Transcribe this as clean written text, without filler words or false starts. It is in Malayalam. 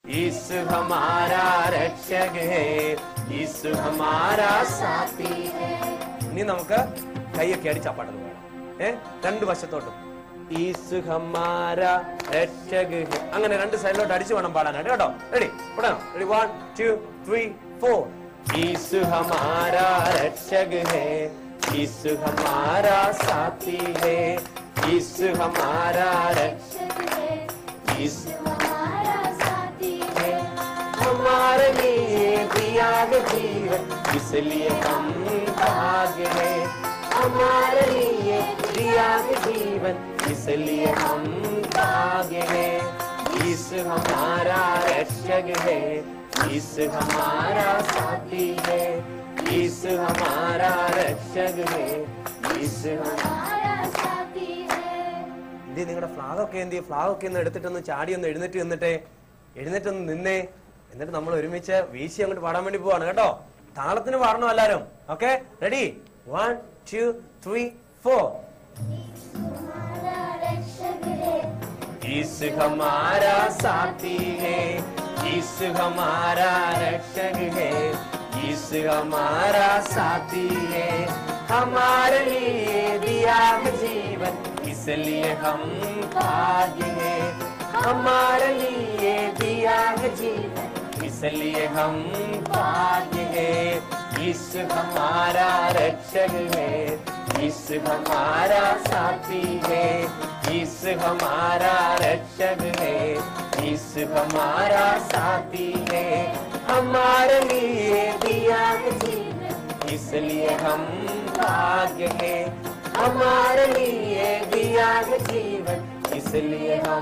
यीशु हमारा रक्षक है, यीशु हमारा साथी है. ഇനി നമുക്ക് കൈയൊക്കെ അടിച്ച് ആ പാട്ടൊന്ന് പോകണം. രണ്ട് വശത്തോട്ടും ईसु हमारा रक्षक है. അങ്ങനെ രണ്ട് സൈഡിലോട്ട് അടിച്ചു വേണം പാടാനായിട്ട് കേട്ടോ. റെഡി? പാടാം. റെഡി? 1 2 3 4. ईसु हमारा रक्षक है, ईसु हमारा साथी है, ईसु हमारा रक्षक है, ईसु हमारा साथी है. हमारे लिए दिया है जीवन, इसलिए हम भाग्य है. हमारे लिए दिया है जीवन, इसलिए हम भाग्य है. ईसु हमारा रक्षक है, ईसु हमारा साथी है, ईसु हमारा रक्षक है, ईसु हमारा साथी है. ഇത് നിങ്ങളുടെ ഫ്ലാഗ് ഒക്കെ ഒന്ന് എടുത്തിട്ടൊന്ന് ചാടി ഒന്ന് എഴുന്നേറ്റൊന്ന് നിന്നേ. എന്നിട്ട് നമ്മൾ ഒരുമിച്ച് വീശി അങ്ങോട്ട് പാടാൻ വേണ്ടി പോവാണ് കേട്ടോ. താളത്തിന് പാടണം എല്ലാരും. ഓക്കെ? റെഡി? 1 2 3 4. ईसु हमारा साथी है, ईसु हमारा रक्षक है, ईसु हमारा साथी है. हमारे लिए दिया है जीवन, इसलिए हम भाग्य है. हमारे लिए दिया है जीवन, इसलिए हम भाग्य है. ईसु हमारा रक्षक है, ईसु हमारा साथी है, ईसु हमारा रक्षक है, ईसु हमारा साथी है. हमारे लिए दिया है जीवन, इसलिए हम भाग्य है. हमारे लिए दिया है जीवन, इसलिए हम